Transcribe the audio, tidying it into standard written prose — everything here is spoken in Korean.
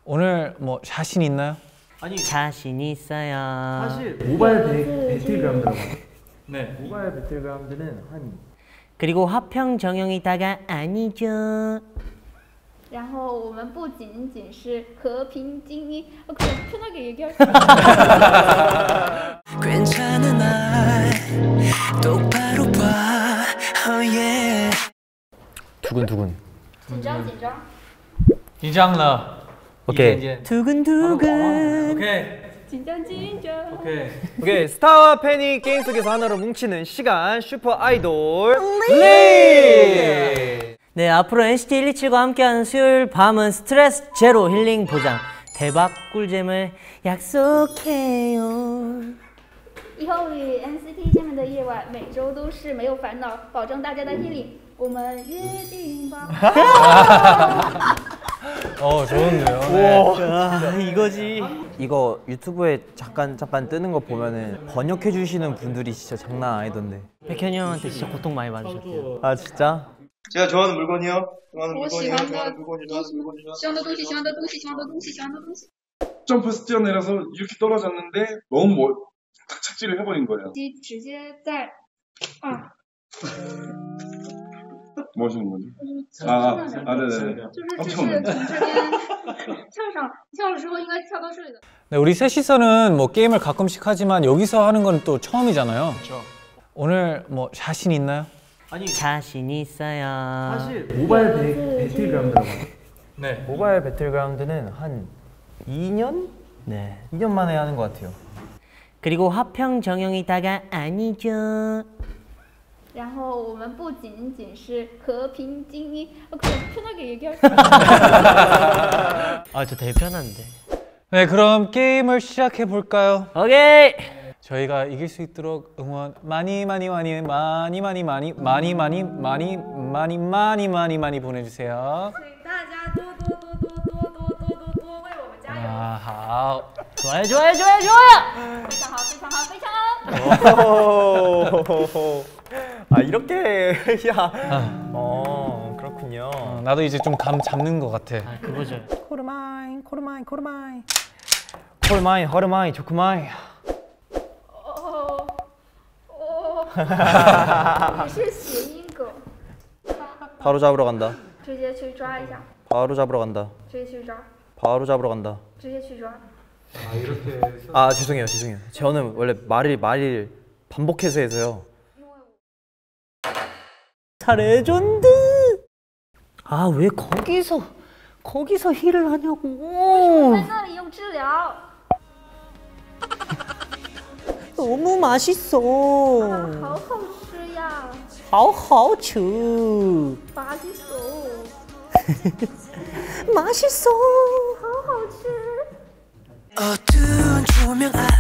오늘 뭐 자신 있나요? 아니 자신 있어요. 사실 모바일 배틀그라운드라고. 네. 모바일 배틀그라운드는 한 그리고 화평 정영이다가 아니죠. 然后我们不仅仅是和平精英，可能편하게 얘기할 수 괜찮은 날 똑바로 봐. Oh yeah. 두근두근. 紧张紧张。 긴장나. 오케이. 두근두근. 오케이. 紧张紧张。 오케이. 오케이. 스타와 팬이 게임 속에서 하나로 뭉치는 시간. 슈퍼 아이돌 리그. 네, 앞으로 NCT 127과 함께하는 수요일 밤은 스트레스 제로 힐링 보장 대박 꿀잼을 약속해요. 以后与 NCT 见面的夜晚，每周都是没有烦恼，保证大家的 healing。我们约定吧。 좋은데요. 네. 이거지. 이거 유튜브에 잠깐 뜨는 거 보면은 번역해 주시는 분들이 진짜 장난 아니던데. 백현이 형한테 진짜 고통 많이 받으셨대요. 아 진짜? 제가 좋아하는 물건이요. 좋아하는 我喜 물건이요. 欢的 좋아하는 물건이 좋아하는 물건이 喜欢的东西，喜欢的东西，喜欢的东西，喜欢的东西。 점프에서 뛰어내려서 이렇게 떨어졌는데 너무 탁 착지를 해버린 거예요. 直接在 뭐 하시는 거죠? 네네네. 就是从这边跳上，跳的时候应该跳到这里的。 네, 우리 셋이서는 뭐 게임을 가끔씩 하지만 여기서 하는 건 또 처음이잖아요. 그렇죠. 오늘 뭐 자신 있나요? 아니 자신 있어요. 사실 모바일 배틀그라운드라고. 네. 모바일 배틀그라운드는 한 2년? 네. 2년 만에 하는 것 같아요. 그리고 화평 정영이다가 아니죠. 然后我们不仅仅是和平精英，可能편하게 얘기할 수 아, 저 되게 편한데. 네, 그럼 게임을 시작해 볼까요? 오케이. 저희가 이길 수 있도록 응원 많이 보내주세요. 大家多为我们加油！ 아, 좋아요. 非常好，非常好，非常好。 아 이렇게 야. 그렇군요. 나도 이제 좀 감 잡는 것 같아. 아, 그거죠. 코르마인 허르마인 조크마인. 你是谐音梗， 바로 잡으러 간다. 直接去抓一下， 바로 잡으러 간다. 直接去抓， 바로 잡으러 간다. 直接去抓。 아 죄송해요. 저는 원래 말을 반복해서 해서요. 레전드. 아, 왜 거기서 힐을 하냐고. 在那里用治疗， 너무 맛있어. 好好吃呀， 好吃. 맛있어， 맛있어. 好好吃。 어두운 조명